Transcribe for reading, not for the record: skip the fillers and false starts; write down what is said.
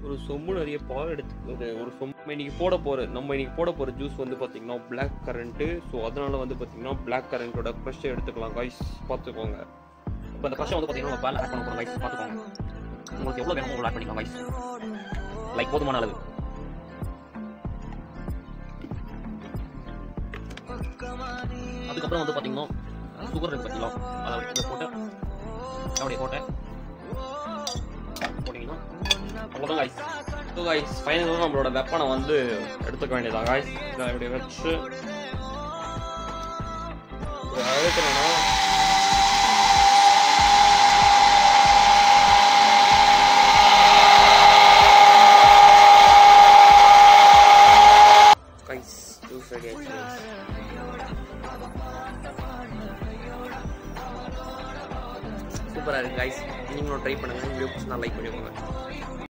ஒரு சொம்பு நிறைய பால் எடுத்து ஒரு சொம்பு இன்னைக்கு போட போகிற ஜூஸ் வந்து பார்த்தீங்கன்னா பிளாக் கரண்ட்டு. ஸோ அதனால வந்து பார்த்தீங்கன்னா பிளாக் கரண்ட்டோட க்ரஷ்ஷை எடுத்துக்கலாம் கைஸ், பார்த்துக்கோங்க. இப்போ அந்த க்ரஷ்ஷை வந்து பார்த்தீங்கன்னா பால் ஆட் பண்ண போகிறோம் கைஸ், பார்த்துக்கோங்க. உங்களுக்கு எவ்வளோ வேணுமோ அவ்வளோ ஆட் பண்ணிக்கலாம் கைஸ், லைக் போதுமான அளவு. அதுக்கப்புறம் வந்து பார்த்தீங்கன்னா சுகர் இருக்கு பார்த்தீங்களா, அதை போட்டு அப்படியே போட்டீங்கன்னா அவ்வளோதான் கைஸ். ஸோ கைஸ் ஃபைனலாக நம்மளோட வெப்பனை வந்து எடுத்துக்க வேண்டியதான் கைஸ். இதை இப்படி வச்சு அழுத்தணும்னா